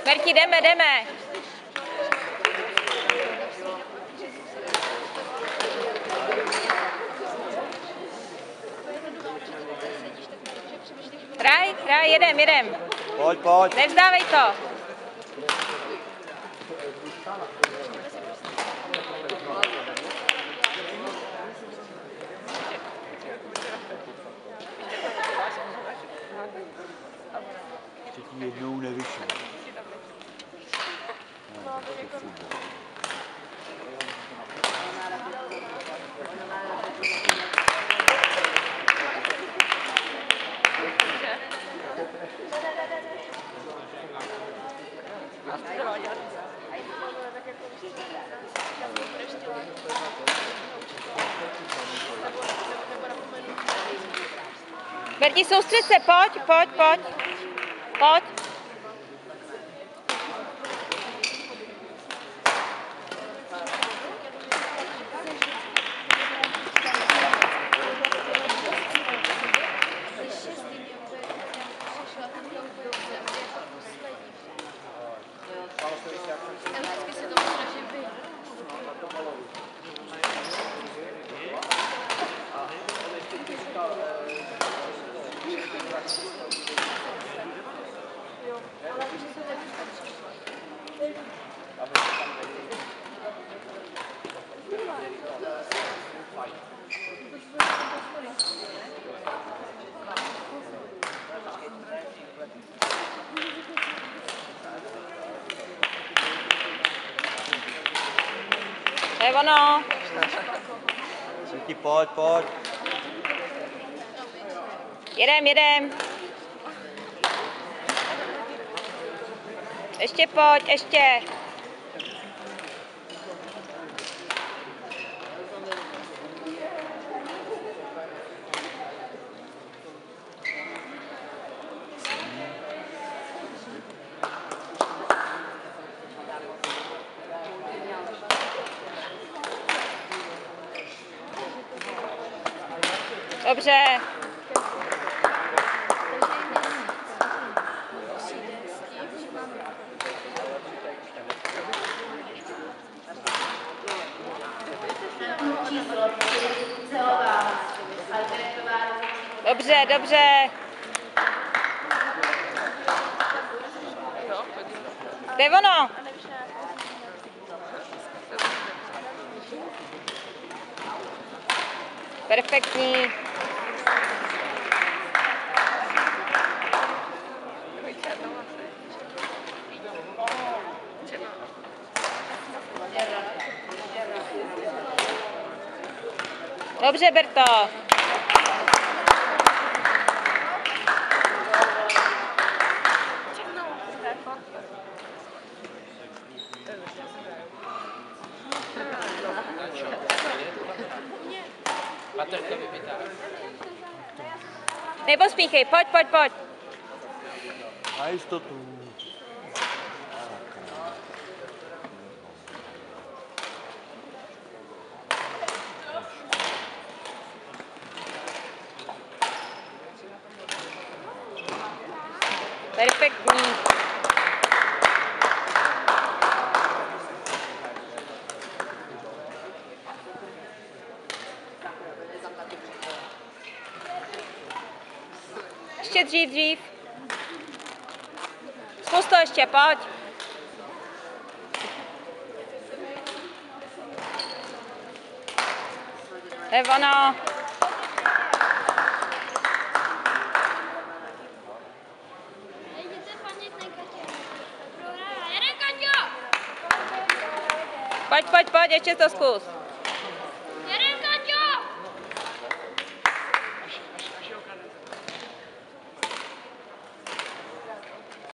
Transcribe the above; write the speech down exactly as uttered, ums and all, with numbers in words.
Berti, jdeme, jdeme. Hraj, hraj, jedem, jedem. Pojď, pojď. Nevzdávej to. Ještě ti jednou nevyšlo. Berti, soustřed se, pojď, pojď, pojď. Pojď. To je ono. Berti, pojď, pojď. Jedem, jedem. Ještě pojď, ještě. Dobře. Dobře, dobře. To je ono. Perfektní. Dobře, Berto. Nepospíchej, pojď, pojď, pojď. Na jistotu. Perfektní. Ještě dřív, dřív. Zkus to ještě, pojď. To je ono. Pojď, pojď, pojď, ještě to zkus.